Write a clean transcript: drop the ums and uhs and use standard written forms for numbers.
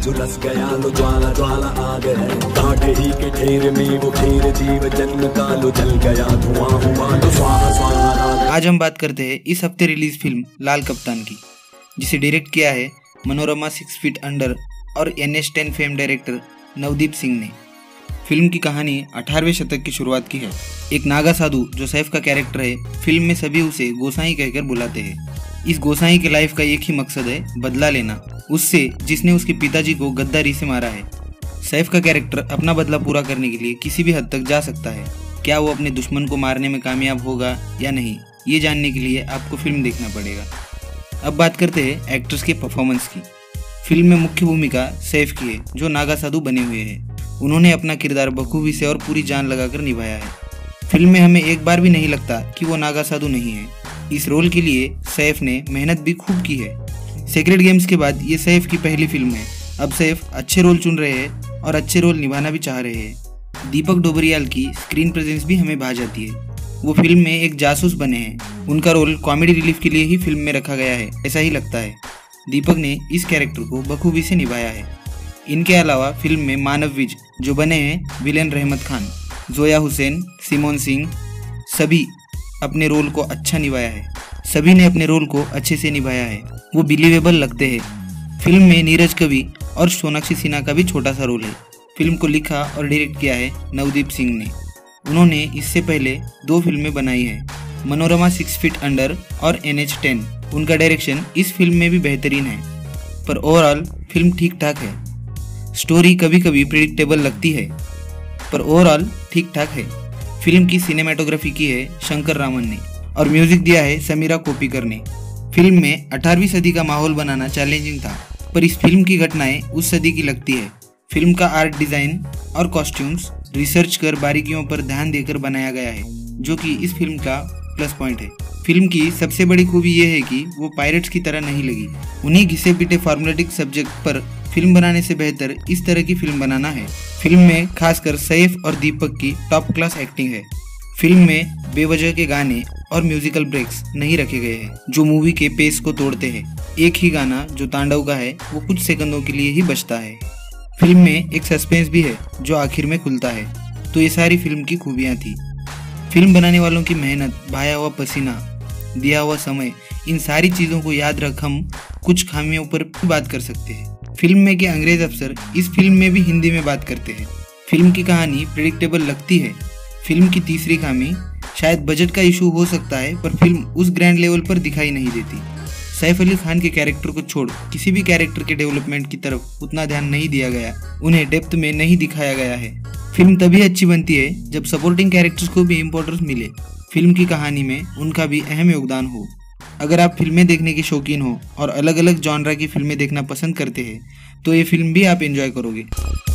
झुलस गया लो ज्वाला ज्वाला आग है, कांटे ही के ढेर में वो ढेर जीव जन्म का लो जल गया धुआं हुआ लो स्वाहा स्वाहा। आज हम बात करते हैं इस हफ्ते रिलीज फिल्म लाल कप्तान की, जिसे डायरेक्ट किया है मनोरमा 6 फीट अंडर और NH10 fame director Navdeep Singh ने। फिल्म की कहानी 18वें शतक की शुरुआत की है। एक नागा साधु जो सैफ का कैरेक्टर है, फिल्म में सभी उसे गोसाई कहकर बुलाते हैं। इस गोसाई की लाइफ का एक ही मकसद है, बदला लेना उससे जिसने उसके पिताजी को गद्दारी से मारा है। सैफ का कैरेक्टर अपना बदला पूरा करने के लिए किसी भी हद तक जा सकता है। क्या वो अपने दुश्मन को मारने में कामयाब होगा या नहीं, ये जानने के लिए आपको फिल्म देखना पड़ेगा। अब बात करते हैं एक्टर्स के परफॉर्मेंस की। फिल्म में मुख्य भूमिका सैफ की है, जो नागा साधु बने हुए हैं। उन्होंने अपना किरदार बखूबी से और पूरी जान लगाकर निभाया है। फिल्म में हमें एक बार भी नहीं लगता कि वो नागा साधु नहीं है। इस रोल के लिए सैफ ने मेहनत भी खूब की है। सेक्रेट गेम्स के बाद ये सैफ की पहली फिल्म है। अब सैफ अच्छे रोल चुन रहे हैं और अच्छे रोल निभाना भी चाह रहे हैं। दीपक डोबरियाल की स्क्रीन प्रेजेंस भी हमें भा जाती है। वो फिल्म में एक जासूस बने हैं। उनका रोल कॉमेडी रिलीफ के लिए ही फिल्म में रखा गया है, ऐसा ही लगता है। दीपक ने इस कैरेक्टर को बखूबी से निभाया है। इनके अलावा फिल्म में मानव विज जो बने हैं विलेन रहमत खान, जोया हुसैन, सिमोन सिंह, सभी अपने रोल को अच्छा निभाया है। सभी ने अपने रोल को अच्छे से निभाया है, वो बिलीवेबल लगते हैं। फिल्म में नीरज कवि और सोनाक्षी सिन्हा का भी छोटा सा रोल है। फिल्म को लिखा और डायरेक्ट किया है नवदीप सिंह ने। उन्होंने इससे पहले 2 फिल्में बनाई है, मनोरमा 6 फीट अंडर और NH10। उनका डायरेक्शन इस फिल्म में भी बेहतरीन है, पर ओवरऑल फिल्म ठीक ठाक है। स्टोरी कभी कभी प्रेडिक्टेबल लगती है, पर ओवरऑल ठीक ठाक है। फिल्म की सिनेमाटोग्राफी की है शंकर रामन ने और म्यूजिक दिया है समीरा कोपीकर ने। फिल्म में 18वीं सदी का माहौल बनाना चैलेंजिंग था, पर इस फिल्म की घटनाएं उस सदी की लगती है। फिल्म का आर्ट डिजाइन और कॉस्ट्यूम्स रिसर्च कर बारीकियों पर ध्यान देकर बनाया गया है, जो कि इस फिल्म का प्लस पॉइंट है। फिल्म की सबसे बड़ी खूबी यह है कि वो पायरेट्स की तरह नहीं लगी। उन्हीं घिसे पीटे फॉर्मुलेटिक सब्जेक्ट पर फिल्म बनाने से बेहतर इस तरह की फिल्म बनाना है। फिल्म में खासकर सैफ और दीपक की टॉप क्लास एक्टिंग है। फिल्म में बेवजह के गाने और म्यूजिकल ब्रेक्स नहीं रखे गए हैं, जो मूवी के पेस को तोड़ते हैं। एक ही गाना जो तांडव का है, वो कुछ सेकंडों के लिए ही बचता है। फिल्म में एक सस्पेंस भी है जो आखिर में खुलता है। तो ये सारी फिल्म की खूबियाँ थी। फिल्म बनाने वालों की मेहनत, बहाया हुआ पसीना, दिया हुआ समय, इन सारी चीज़ों को याद रख हम कुछ खामियों पर भी बात कर सकते हैं। फिल्म में के अंग्रेज अफसर इस फिल्म में भी हिंदी में बात करते हैं। फिल्म की कहानी प्रेडिक्टेबल लगती है। फिल्म की तीसरी खामी शायद बजट का इशू हो सकता है, पर फिल्म उस ग्रैंड लेवल पर दिखाई नहीं देती। सैफ अली खान के कैरेक्टर को छोड़ किसी भी कैरेक्टर के डेवलपमेंट की तरफ उतना ध्यान नहीं दिया गया, उन्हें डेप्थ में नहीं दिखाया गया है। फिल्म तभी अच्छी बनती है जब सपोर्टिंग कैरेक्टर्स को भी इम्पोर्टेंस मिले, फिल्म की कहानी में उनका भी अहम योगदान हो। अगर आप फिल्में देखने के शौकीन हो और अलग अलग जॉनरा की फिल्में देखना पसंद करते हैं, तो ये फिल्म भी आप एंजॉय करोगे।